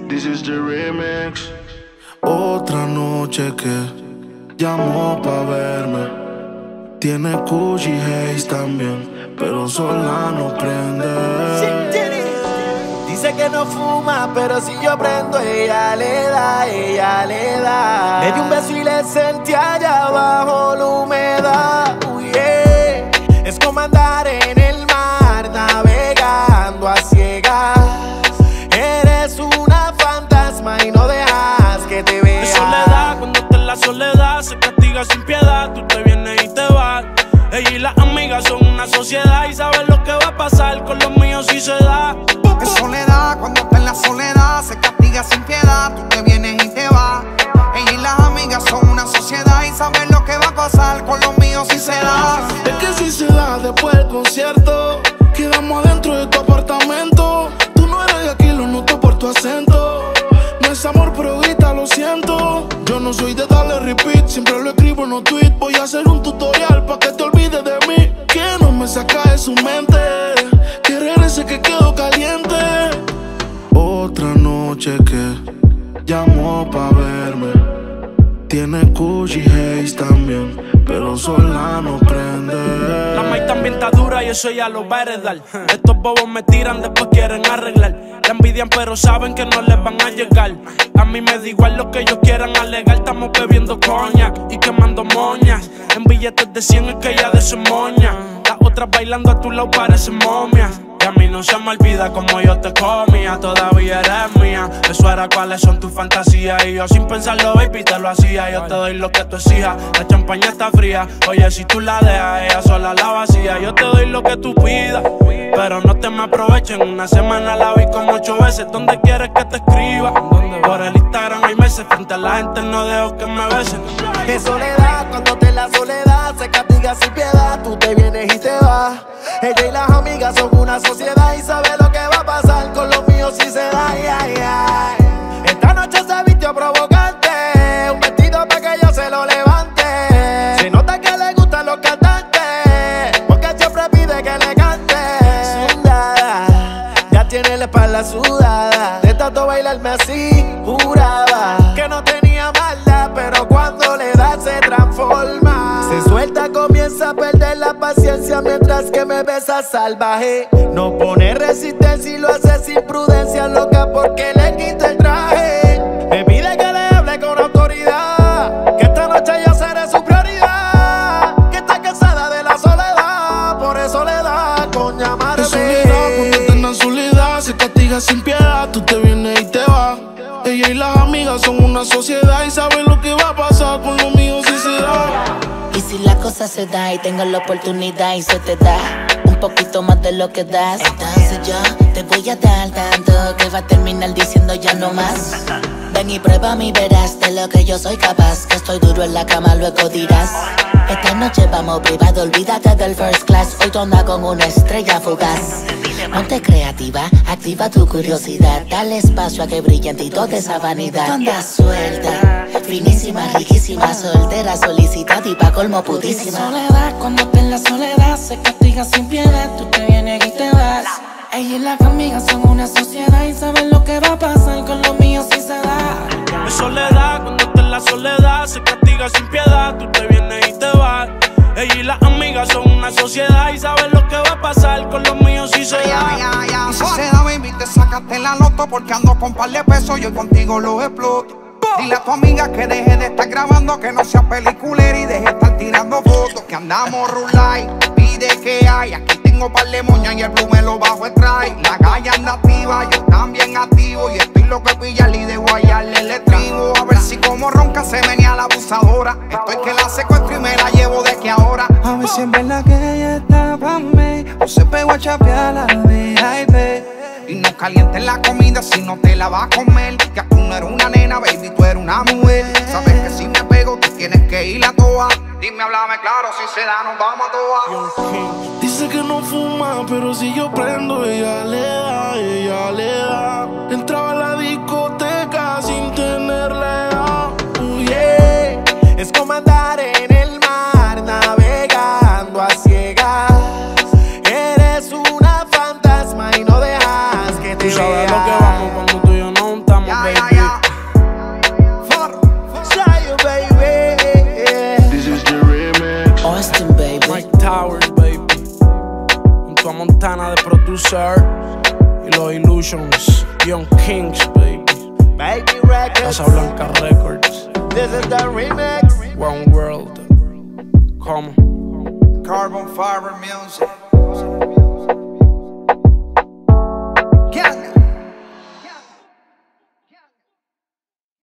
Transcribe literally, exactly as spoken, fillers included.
This is the remix. Otra noche que llamó pa' verme. Tiene Gucci Haze también, pero sola no prende. Dice que no fuma, pero si yo prendo, ella le da, ella le da. Le di un beso y le sentí allá abajo la humedad. Uy, yeah. Es como andar en el mar, navegando a ciegas. Eres una fantasma y no dejas que te vea. Es soledad, cuando está en la soledad se castiga sin piedad. Tú te vienes y te vas. Ella y las amigas son una sociedad y saben lo que va a pasar con los míos si se da. Es soledad, cuando está en la soledad se castiga sin piedad. Tú te vienes y te vas. Ella y las amigas son una sociedad y saben lo que va a pasar con los míos si se da. Es que si se da después del concierto, quedamos adentro de tu apartamento. Tú no eres de aquí, lo noto por tu acento. No es amor, pero grita, lo siento. Yo no soy de darle repeat, siempre lo escribo en los tweets. Voy a hacer un tutorial pa' que te olvides de mí. Que no me saca de su mente, que regrese que quedo caliente. Otra noche que llamó pa' verme. Tiene Gucci Haze también, pero sola no prende. La maíz también está dura y eso ya lo va a heredar. Estos bobos me tiran, después quieren arreglar. La envidian pero saben que no les van a llegar. A mí me da igual lo que ellos quieran alegar. Estamos bebiendo coña y quemando moñas. En billetes de cien es que ella de su moña. Las otras bailando a tu lado parecen momias. Y a mí no se me olvida como yo te comía. Todavía eres mía. Eso era cuáles son tus fantasías. Y yo sin pensarlo, baby, te lo hacía. Yo te doy lo que tú exijas. La champaña está fría. Oye, si tú la dejas, ella sola la vacía. Yo te doy lo que tú pidas, pero no te me aprovechen. Una semana la vi como ocho veces. ¿Dónde quieres que te escriba? Por el Instagram hay meses. Frente a la gente no dejo que me besen. Es soledad, cuando está en la soledad se castiga sin piedad. Tú te vienes y te vas. Ella y las amigas son una sociedad y sabe lo que va a pasar con los míos si se da. Ay, ay, ay. Esta noche se vistió provocante, un vestido para que yo se lo levante. Se nota que le gustan los cantantes, porque siempre pide que le cante. Sudada, ya tiene la espalda sudada, de tanto bailarme así, juraba que no tenía maldad, pero cuando le da se transforma. Se suelta, comienza a perder la paciencia mientras que me besa salvaje. No pone resistencia y lo hace sin prudencia, loca porque le quita el traje. Me pide que le hable con autoridad, que esta noche yo seré su prioridad, que está cansada de la soledad, por eso le da con llamarme. Es soledad, cuando está en la soledad se castiga sin piedad. Tú te vienes y te vas. Ella y las amigas son una sociedad y saben lo que va a pasar con los míos si se da. Y si la cosa se da y tengo la oportunidad y se te da un poquito más de lo que das, entonces yo te voy a dar tanto que va a terminar diciendo ya no más. Ven y prueba mi verás de lo que yo soy capaz, que estoy duro en la cama, luego dirás. Esta noche vamos privado, olvídate del first class. Hoy tú andas con una estrella fugaz. Ponte creativa, activa tu curiosidad. Dale espacio a que brille en ti toda esa vanidad. Tú andas suelta, finísima, riquísima, soltera, solicitada y pa' colmo putísima. Es soledad, cuando está en la soledad se castiga sin piedad. Tú te vienes y te vas. Ella y las amigas son una sociedad y saben lo que va a pasar con los míos si se da. Es soledad, cuando está en la soledad se castiga sin piedad. Tú te vienes y te vas. Ella y las amigas son una sociedad y saben lo que va a pasar con los míos si se da. Y si se da, baby, te sacaste la loto porque ando con par de pesos, yo contigo lo exploto. Dile a tu amiga que deje de estar grabando, que no sea peliculera y deje de estar tirando fotos. Que andamos rulay, pide que hay. Aquí tengo par de moñas y el blue me lo bajo extrae. La calle anda activa, yo también activo. Y estoy lo que pillarle y de guayarle el estribo. A ver si como ronca se venía la abusadora. Estoy que la secuestro y me la llevo de que ahora. A ver si en verdad que ella está pa' mí o se pegó a chapear la V I P. Y no calientes la comida si no te la vas a comer. Que tú no eres una nena, baby, tú eres una mujer. Sabes que si me pego, tú tienes que ir a toa. Dime, háblame claro, si se da, nos vamos a toa. Dice que no fuma, pero si yo prendo, ella le da, ella le da. Entraba a la discoteca sin tenerla edad. Uh, yeah. Es como andar en el mar, navegando a ciegas. Eres una fantasma y no dejas que te Tú sabes vea. lo que vamos cuando tú y yo no estamos. music. Mike Towers, baby. Junto a Montana de producer. Y los Illusions. Young Kings, baby. Baby Records. Casa Blanca Records. This is the remix. One World. Como. Carbon Fiber Music.